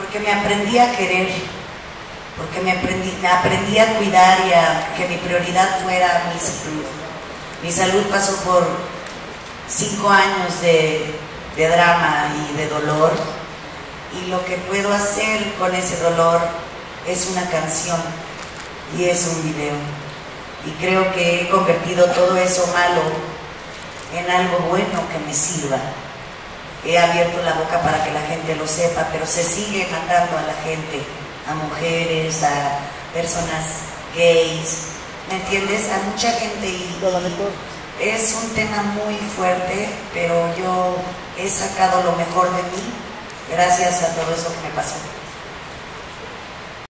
porque me aprendí a querer, porque me aprendí a cuidar y a que mi prioridad fuera mi salud. Mi salud pasó por 5 años de drama y de dolor, y lo que puedo hacer con ese dolor es una canción y es un video. Y creo que he convertido todo eso malo en algo bueno que me sirva. He abierto la boca para que la gente lo sepa, pero se sigue matando a la gente, a mujeres, a personas gays, ¿me entiendes? A mucha gente, y es un tema muy fuerte, pero yo he sacado lo mejor de mí gracias a todo eso que me pasó.